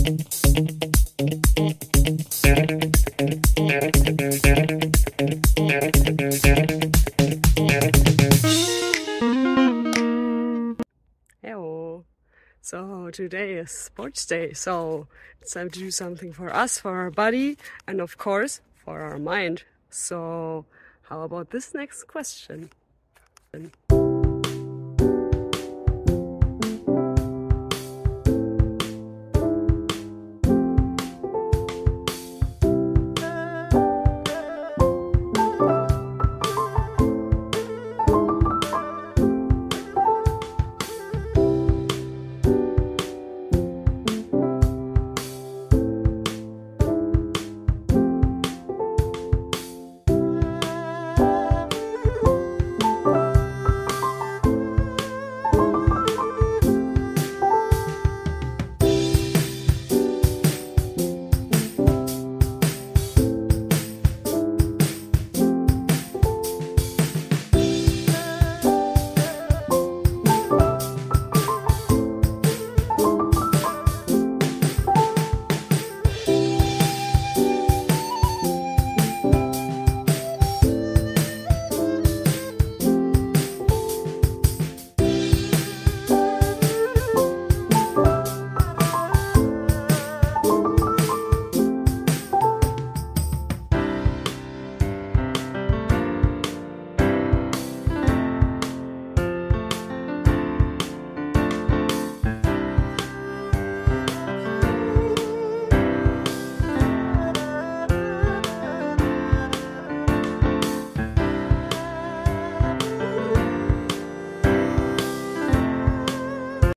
Hello. So today is sports day, so it's time to do something for us, for our body, and of course for our mind. So how about this next question?